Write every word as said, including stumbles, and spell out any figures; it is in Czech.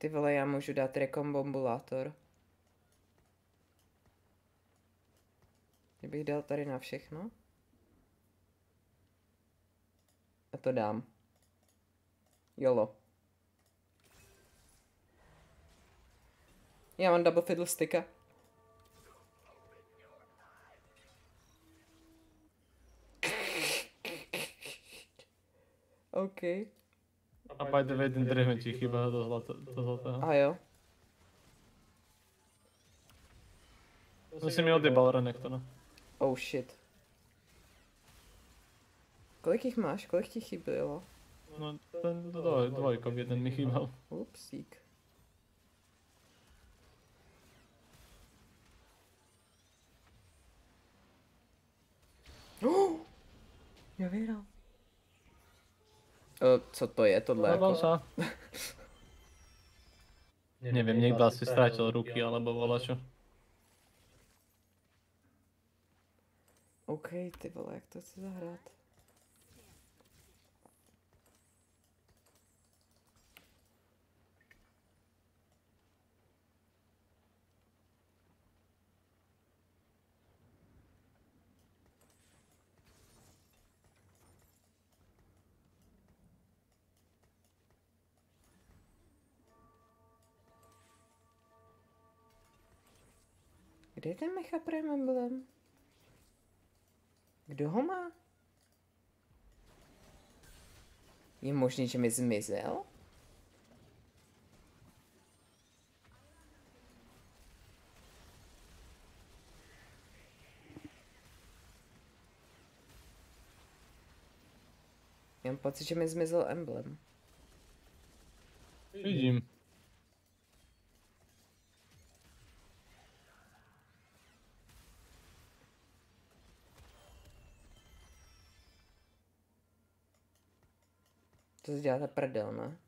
Ty vole, já můžu dát rekombombulátor. Kdybych dal tady na všechno. A to dám. Jolo. Já mám double fiddlesticka. OK. A by the way, ten Draven ti chýba do zlatého. A jo. To si mi odjebal Renek to, no. Oh shit. Kolik jich máš? Kolik ti chybělo? No ten dvoj, dvojkom jeden mi chýbal. Upsík. Oh! Já vyhrál. O, co to je tohle jako? Nevím, někdo asi ztratil ruky alebo volačo. OK, ty vole, jak to chci zahrát? Kde je ten Mecha Prime Emblem? Kdo ho má? Je možný, že mi zmizel? Já mám pocit, že mi zmizel emblem. Vidím. To se děláte prdel, ne?